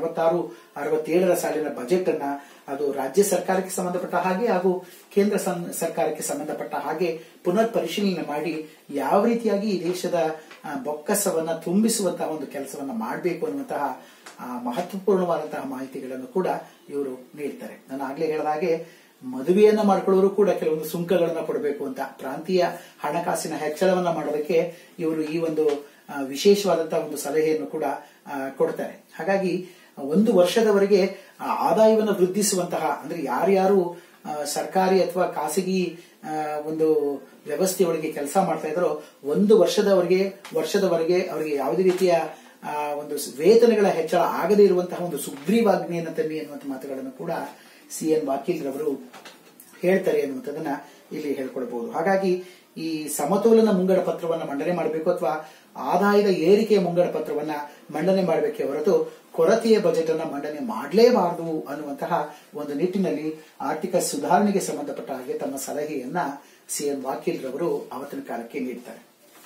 1966-67 ಸಾಲಿನ ಬಜೆಟ್ ಅನ್ನ ಅದು ರಾಜ್ಯ ಸರ್ಕಾರಕ್ಕೆ ಸಂಬಂಧಪಟ್ಟ ಹಾಗೆ ಹಾಗೂ ಕೇಂದ್ರ ಸರ್ಕಾರಕ್ಕೆ ಸಂಬಂಧಪಟ್ಟ ಹಾಗೆ ಪುನರ್ ಪರಿಶೀಲನೆ ಮಾಡಿ ಯಾವ ರೀತಿಯಾಗಿ ಈ ದೇಶದ ಬೊಕ್ಕಸವನ್ನ ತುಂಬಿಸುವಂತಹ ಒಂದು ಕೆಲಸವನ್ನ ಮಾಡಬೇಕು ಅನ್ನುವಂತಹ ಮಹತ್ವಪೂರ್ಣವಾದಂತಹ ಮಾಹಿತಿಗಳನ್ನು ಕೂಡ ಇವರು ನೀಡ್ತಾರೆ. ನಾನು ಆಗ್ಲೇ ಹೇಳಿದ ಹಾಗೆ ಮದುವೆಯನ್ನ ಮಾಡ್ಕೊಳ್ಳೋರು ಕೂಡ ಕೆಲವೊಂದು ಸುಂಕಗಳನ್ನ ಕೊಡಬೇಕು ಅಂತ, ಪ್ರಾಂತೀಯ ಹಣಕಾಸಿನ ಹೆಚ್ಚಳವನ್ನ ಮಾಡೋದಕ್ಕೆ ಇವರು ಈ ಒಂದು ವಿಶೇಷವಾದಂತಹ ಒಂದು ಸಲಹೆಯನ್ನು ಕೂಡ ಕೊಡ್ತಾರೆ. ಹಾಗಾಗಿ 1 ವರ್ಷದವರೆಗೆ ಆದಾಯವನ್ನು ವೃದ್ಧಿಸುವಂತಹ, ಅಂದ್ರೆ ಯಾರ್ಯಾರು ಸರ್ಕಾರಿ ಅಥವಾ ಖಾಸಗಿ ಒಂದು ವ್ಯವಸ್ಥೆಯೊಳಗೆ ಕೆಲಸ ಮಾಡ್ತಾ ಇದ್ದಾರೋ 1 ವರ್ಷದವರೆಗೆ ಅವರಿಗೆ ಯಾವುದೇ ರೀತಿಯ ಒಂದು ವೇತನಗಳ ಹೆಚ್ಚಳ ಆಗದೇ ಇರುವಂತಹ ಒಂದು ಸುಗ್ರೀವಾಜ್ಞೆಯನ್ನು ತನ್ನಿ ಅನ್ನುವಂಥ ಮಾತುಗಳನ್ನು ಕೂಡ CN ವಾಕೀಲ್ ರವರು ಹೇಳ್ತಾರೆ ಅನ್ನುವಂಥದ್ದನ್ನ ಇಲ್ಲಿ ಹೇಳ್ಕೊಳ್ಬಹುದು. ಹಾಗಾಗಿ ಈ ಸಮತೋಲನ ಮುಂಗಡ ಪತ್ರವನ್ನ ಮಂಡನೆ ಮಾಡಬೇಕು ಅಥವಾ ಆದಾಯದ ಏರಿಕೆಯ ಮುಂಗಡ ಪತ್ರವನ್ನ ಮಂಡನೆ ಮಾಡಬೇಕೇ ಹೊರತು ಕೊರತೆಯ ಬಜೆಟ್ ಅನ್ನ ಮಂಡನೆ ಮಾಡಲೇಬಾರದು ಅನ್ನುವಂತಹ ಒಂದು ನಿಟ್ಟಿನಲ್ಲಿ ಆರ್ಥಿಕ ಸುಧಾರಣೆಗೆ ಸಂಬಂಧಪಟ್ಟ ಹಾಗೆ ತಮ್ಮ ಸಲಹೆಯನ್ನ CN ವಾಕೀಲ್ ರವರು ಅವತ್ತಿನ ಕಾಲಕ್ಕೆ ನೀಡ್ತಾರೆ.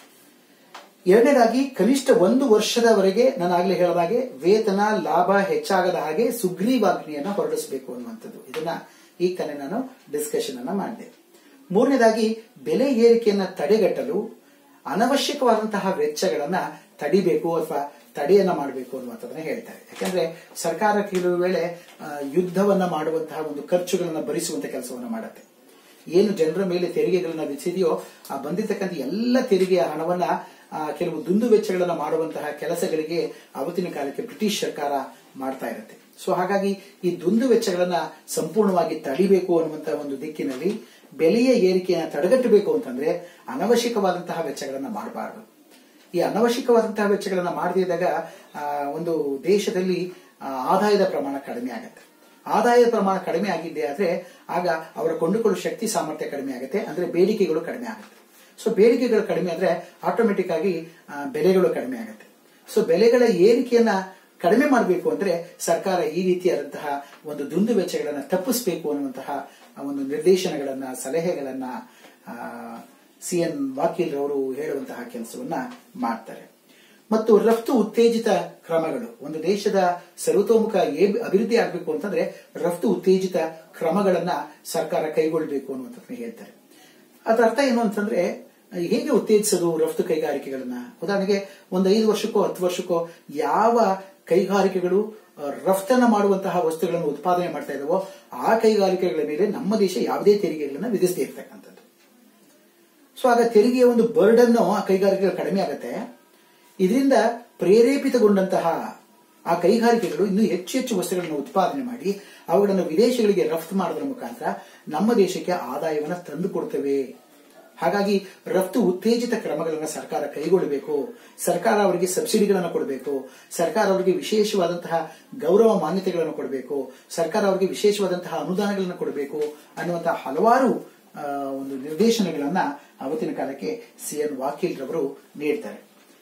ಎರಡನೇದಾಗಿ ಕನಿಷ್ಠ 1 ವರ್ಷದವರೆಗೆ ನಾನು ಆಗ್ಲೇ ಹೇಳಿದಾಗೆ ವೇತನ ಲಾಭ ಹೆಚ್ಚಾಗದ ಹಾಗೆ ಸುಗ್ರೀವಾಜ್ಞೆಯನ್ನ ಹೊರಡಿಸಬೇಕು ಅನ್ನುವಂಥದ್ದು. ಇದನ್ನ ಈಗ ತಾನೇ ನಾನು ಡಿಸ್ಕಷನ್ ಅನ್ನ ಮಾಡಿದೆ. ಮೂರನೇದಾಗಿ ಬೆಲೆ ಏರಿಕೆಯನ್ನ ತಡೆಗಟ್ಟಲು ಅನವಶ್ಯಕವಾದಂತಹ ವೆಚ್ಚಗಳನ್ನ ತಡಿಬೇಕು ಅಥವಾ ತಡೆಯನ್ನ ಮಾಡಬೇಕು ಅನ್ನುವಂಥದ್ದನ್ನ ಹೇಳ್ತಾರೆ. ಯಾಕಂದ್ರೆ ಸರ್ಕಾರ ಕೆಲವು ವೇಳೆ ಯುದ್ಧವನ್ನ ಮಾಡುವಂತಹ ಒಂದು ಖರ್ಚುಗಳನ್ನ ಭರಿಸುವಂತ ಕೆಲಸವನ್ನ ಮಾಡುತ್ತೆ. ಏನು ಜನರ ಮೇಲೆ ತೆರಿಗೆಗಳನ್ನ ವಿಧಿಸಿದೆಯೋ ಆ ಬಂದಿರತಕ್ಕಂಥ ಎಲ್ಲ ತೆರಿಗೆಯ ಹಣವನ್ನ ಕೆಲವು ದುಂದು ವೆಚ್ಚಗಳನ್ನ ಮಾಡುವಂತಹ ಕೆಲಸಗಳಿಗೆ ಅವತ್ತಿನ ಕಾಲಕ್ಕೆ ಬ್ರಿಟಿಷ್ ಸರ್ಕಾರ ಮಾಡ್ತಾ ಇರುತ್ತೆ. ಸೊ ಹಾಗಾಗಿ ಈ ದುಂದು ವೆಚ್ಚಗಳನ್ನ ಸಂಪೂರ್ಣವಾಗಿ ತಡಿಬೇಕು ಅನ್ನುವಂತಹ ಒಂದು ದಿಕ್ಕಿನಲ್ಲಿ ಬೆಲೆಯ ಏರಿಕೆಯನ್ನು ತಡೆಗಟ್ಟಬೇಕು ಅಂತಂದ್ರೆ ಅನವಶ್ಯಕವಾದಂತಹ ವೆಚ್ಚಗಳನ್ನ ಮಾಡಬಾರದು. ಈ ಅನವಶ್ಯಕವಾದಂತಹ ವೆಚ್ಚಗಳನ್ನ ಮಾಡದಿದ್ದಾಗ ಒಂದು ದೇಶದಲ್ಲಿ ಆದಾಯದ ಪ್ರಮಾಣ ಕಡಿಮೆ ಆಗುತ್ತೆ. ಆದಾಯದ ಪ್ರಮಾಣ ಕಡಿಮೆ ಆಗಿದ್ದೆ ಆದ್ರೆ ಆಗ ಅವರ ಕೊಂಡುಕೊಳ್ಳುವ ಶಕ್ತಿ ಸಾಮರ್ಥ್ಯ ಕಡಿಮೆ ಆಗುತ್ತೆ, ಅಂದ್ರೆ ಬೇಡಿಕೆಗಳು ಕಡಿಮೆ ಆಗುತ್ತೆ. ಸೊ ಬೇಡಿಕೆಗಳು ಕಡಿಮೆ ಆದ್ರೆ ಆಟೋಮೆಟಿಕ್ ಆಗಿ ಬೆಲೆಗಳು ಕಡಿಮೆ ಆಗುತ್ತೆ. ಸೊ ಬೆಲೆಗಳ ಏರಿಕೆಯನ್ನ ಕಡಿಮೆ ಮಾಡಬೇಕು ಅಂದ್ರೆ ಸರ್ಕಾರ ಈ ರೀತಿಯಾದಂತಹ ಒಂದು ದುಂದು ವೆಚ್ಚಗಳನ್ನ ತಪ್ಪಿಸಬೇಕು ಅನ್ನುವಂತಹ ಒಂದು ನಿರ್ದೇಶನಗಳನ್ನ ಸಲಹೆಗಳನ್ನ CN ವಾಕೀಲ್ ಅವರು ಹೇಳುವಂತಹ ಕೆಲಸವನ್ನ ಮಾಡ್ತಾರೆ. ಮತ್ತು ರಫ್ತು ಉತ್ತೇಜಿತ ಕ್ರಮಗಳು, ಒಂದು ದೇಶದ ಸರ್ವತೋಮುಖ ಅಭಿವೃದ್ಧಿ ಆಗಬೇಕು ಅಂತಂದ್ರೆ ರಫ್ತು ಉತ್ತೇಜಿತ ಕ್ರಮಗಳನ್ನ ಸರ್ಕಾರ ಕೈಗೊಳ್ಳಬೇಕು ಅನ್ನುವಂಥದ್ದನ್ನ ಹೇಳ್ತಾರೆ. ಅದರ ಅರ್ಥ ಏನು ಅಂತಂದ್ರೆ ಹೇಗೆ ಉತ್ತೇಜಿಸೋದು ರಫ್ತು ಕೈಗಾರಿಕೆಗಳನ್ನ. ಉದಾಹರಣೆಗೆ ಒಂದು 5 ವರ್ಷಕ್ಕೋ 10 ವರ್ಷಕ್ಕೋ ಯಾವ ಕೈಗಾರಿಕೆಗಳು ರಫ್ತನ್ನ ಮಾಡುವಂತಹ ವಸ್ತುಗಳನ್ನು ಉತ್ಪಾದನೆ ಮಾಡ್ತಾ ಇದಾವೋ ಆ ಕೈಗಾರಿಕೆಗಳ ಮೇಲೆ ನಮ್ಮ ದೇಶ ಯಾವುದೇ ತೆರಿಗೆಗಳನ್ನ ವಿಧಿಸದೇ ಇರ್ತಕ್ಕಂಥದ್ದು. ಸೊ ಆಗ ತೆರಿಗೆಯ ಒಂದು ಬರ್ಡನ್ ಆ ಕೈಗಾರಿಕೆಗಳು ಕಡಿಮೆ ಆಗುತ್ತೆ. ಇದರಿಂದ ಪ್ರೇರೇಪಿತಗೊಂಡಂತಹ ಆ ಕೈಗಾರಿಕೆಗಳು ಇನ್ನೂ ಹೆಚ್ಚು ಹೆಚ್ಚು ವಸ್ತುಗಳನ್ನು ಉತ್ಪಾದನೆ ಮಾಡಿ ಅವುಗಳನ್ನು ವಿದೇಶಗಳಿಗೆ ರಫ್ತು ಮಾಡೋದ್ರ ಮುಖಾಂತರ ನಮ್ಮ ದೇಶಕ್ಕೆ ಆದಾಯವನ್ನು ತಂದು ಕೊಡ್ತವೆ ಹಾಗಾಗಿ ರಫ್ತು ಉತ್ತೇಜಿತ ಕ್ರಮಗಳನ್ನು ಸರ್ಕಾರ ಕೈಗೊಳ್ಳಬೇಕು. ಸರ್ಕಾರ ಅವರಿಗೆ ಸಬ್ಸಿಡಿಗಳನ್ನು ಕೊಡಬೇಕು. ಸರ್ಕಾರ ಅವರಿಗೆ ವಿಶೇಷವಾದಂತಹ ಗೌರವ ಮಾನ್ಯತೆಗಳನ್ನು ಕೊಡಬೇಕು. ಸರ್ಕಾರ ಅವರಿಗೆ ವಿಶೇಷವಾದಂತಹ ಅನುದಾನಗಳನ್ನು ಕೊಡಬೇಕು ಅನ್ನುವಂತಹ ಹಲವಾರು ಒಂದು ನಿರ್ದೇಶನಗಳನ್ನ ಅವತ್ತಿನ ಕಾಲಕ್ಕೆ ಎನ್ ವಾಕೀಲ್ ರವರು ನೀಡ್ತಾರೆ.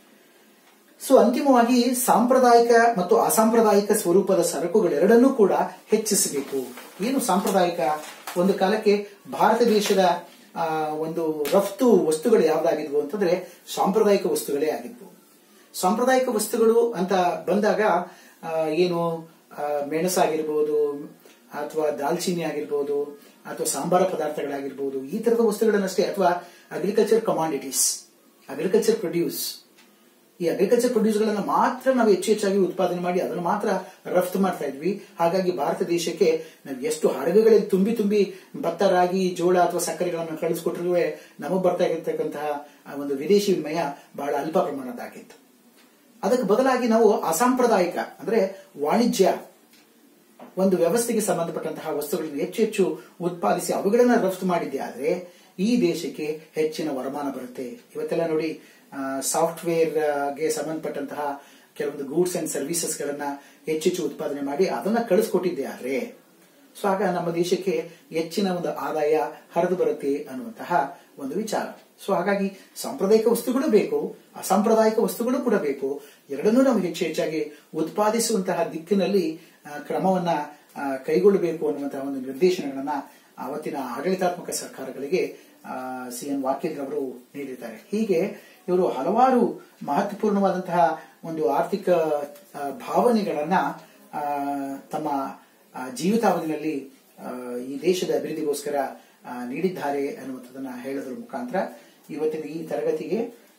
ಸೊ ಅಂತಿಮವಾಗಿ ಸಾಂಪ್ರದಾಯಿಕ ಮತ್ತು ಅಸಾಂಪ್ರದಾಯಿಕ ಸ್ವರೂಪದ ಸರಕುಗಳೆರಡನ್ನೂ ಕೂಡ ಹೆಚ್ಚಿಸಬೇಕು. ಏನು ಸಾಂಪ್ರದಾಯಿಕ? ಒಂದು ಕಾಲಕ್ಕೆ ಭಾರತ ದೇಶದ ಒಂದು ರಫ್ತು ವಸ್ತುಗಳು ಯಾವ್ದಾಗಿದ್ವು ಅಂತಂದ್ರೆ ಸಾಂಪ್ರದಾಯಿಕ ವಸ್ತುಗಳೇ ಆಗಿದ್ವು. ಸಾಂಪ್ರದಾಯಿಕ ವಸ್ತುಗಳು ಅಂತ ಬಂದಾಗ ಏನು ಮೆಣಸಾಗಿರ್ಬೋದು ಅಥವಾ ದಾಲ್ಚಿನ್ನಿ ಆಗಿರ್ಬೋದು ಅಥವಾ ಸಾಂಬಾರ ಪದಾರ್ಥಗಳಾಗಿರ್ಬೋದು, ಈ ತರದ ವಸ್ತುಗಳನ್ನಷ್ಟೇ, ಅಥವಾ ಅಗ್ರಿಕಲ್ಚರ್ ಕಮಾಡಿಟೀಸ್, ಅಗ್ರಿಕಲ್ಚರ್ ಪ್ರೊಡ್ಯೂಸ್, ಈ ಅಗ್ರಿಕಲ್ಚರ್ ಪ್ರೊಡ್ಯೂಸ್ ಗಳನ್ನ ಮಾತ್ರ ನಾವು ಹೆಚ್ಚಾಗಿ ಉತ್ಪಾದನೆ ಮಾಡಿ ಅದನ್ನು ಮಾತ್ರ ರಫ್ತು ಮಾಡ್ತಾ ಇದ್ವಿ. ಹಾಗಾಗಿ ಭಾರತ ದೇಶಕ್ಕೆ ನಾವು ಎಷ್ಟು ಹಡಗುಗಳಲ್ಲಿ ತುಂಬಿ ಭತ್ತ, ರಾಗಿ, ಜೋಳ ಅಥವಾ ಸಕ್ಕರೆಗಳನ್ನು ಕಳಿಸ್ಕೊಟ್ರೂ ನಮಗೆ ಬರ್ತಾ ಇರತಕ್ಕಂತಹ ಒಂದು ವಿದೇಶಿ ವಿನಿಮಯ ಬಹಳ ಅಲ್ಪ ಪ್ರಮಾಣದಾಗಿತ್ತು. ಅದಕ್ಕೆ ಬದಲಾಗಿ ನಾವು ಅಸಾಂಪ್ರದಾಯಿಕ ಅಂದ್ರೆ ವಾಣಿಜ್ಯ ಒಂದು ವ್ಯವಸ್ಥೆಗೆ ಸಂಬಂಧಪಟ್ಟಂತಹ ವಸ್ತುಗಳನ್ನು ಹೆಚ್ಚು ಉತ್ಪಾದಿಸಿ ಅವುಗಳನ್ನ ರಫ್ತು ಮಾಡಿದ್ದೆ ಆದ್ರೆ ಈ ದೇಶಕ್ಕೆ ಹೆಚ್ಚಿನ ವರಮಾನ ಬರುತ್ತೆ. ಇವತ್ತೆಲ್ಲ ನೋಡಿ, ಸಾಫ್ಟ್ವೇರ್ ಗೆ ಸಂಬಂಧಪಟ್ಟಂತಹ ಕೆಲವೊಂದು ಗೂಡ್ಸ್ ಅಂಡ್ ಸರ್ವಿಸಸ್ ಗಳನ್ನ ಹೆಚ್ಚು ಉತ್ಪಾದನೆ ಮಾಡಿ ಅದನ್ನ ಕಳಿಸ್ಕೊಟ್ಟಿದ್ದೆ ಆದ್ರೆ ಸೊ ಆಗ ನಮ್ಮ ದೇಶಕ್ಕೆ ಹೆಚ್ಚಿನ ಒಂದು ಆದಾಯ ಹರಿದು ಬರುತ್ತೆ ಅನ್ನುವಂತಹ ಒಂದು ವಿಚಾರ. ಸೊ ಹಾಗಾಗಿ ಸಾಂಪ್ರದಾಯಿಕ ವಸ್ತುಗಳು ಬೇಕು, ಅಸಾಂಪ್ರದಾಯಿಕ ವಸ್ತುಗಳು ಕೂಡ ಬೇಕು. ಎರಡನ್ನೂ ನಾವು ಹೆಚ್ಚಾಗಿ ಉತ್ಪಾದಿಸುವಂತಹ ದಿಕ್ಕಿನಲ್ಲಿ ಕ್ರಮವನ್ನ ಕೈಗೊಳ್ಳಬೇಕು ಅನ್ನುವಂತಹ ಒಂದು ನಿರ್ದೇಶನಗಳನ್ನ ಅವತ್ತಿನ ಆಡಳಿತಾತ್ಮಕ ಸರ್ಕಾರಗಳಿಗೆ ಎನ್ ವಾಕೀಲ್ ರವರು ನೀಡಿದ್ದಾರೆ. ಹೀಗೆ ಇವರು ಹಲವಾರು ಮಹತ್ವಪೂರ್ಣವಾದಂತಹ ಒಂದು ಆರ್ಥಿಕ ಭಾವನೆಗಳನ್ನ ತಮ್ಮ ಜೀವಿತಾವಧಿಯಲ್ಲಿ ಈ ದೇಶದ ಅಭಿವೃದ್ಧಿಗೋಸ್ಕರ ನೀಡಿದ್ದಾರೆ ಅನ್ನುವಂಥದ್ದನ್ನ ಹೇಳೋದ್ರ ಮುಖಾಂತರ ಇವತ್ತಿನ ಈ ತರಗತಿಗೆ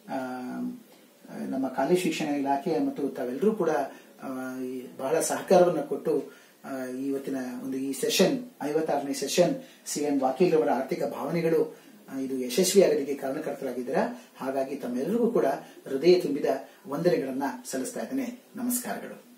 ನಮ್ಮ ಕಾಲೇಜು ಶಿಕ್ಷಣ ಇಲಾಖೆ ಮತ್ತು ತಾವೆಲ್ಲರೂ ಕೂಡ ಬಹಳ ಸಹಕಾರವನ್ನು ಕೊಟ್ಟು ಇವತ್ತಿನ ಒಂದು ಈ ಸೆಷನ್ 56ನೇ ಸೆಷನ್ ಎನ್ ವಾಕೀಲ್ ಅವರ ಆರ್ಥಿಕ ಭಾವನೆಗಳು ಇದು ಯಶಸ್ವಿಯಾಗಲಿಕ್ಕೆ ಕಾರಣಕರ್ತರಾಗಿದ್ದೀರಾ. ಹಾಗಾಗಿ ತಮ್ಮೆಲ್ಲರಿಗೂ ಕೂಡ ಹೃದಯ ತುಂಬಿದ ವಂದನೆಗಳನ್ನ ಸಲ್ಲಿಸ್ತಾ ಇದ್ದೇನೆ. ನಮಸ್ಕಾರಗಳು.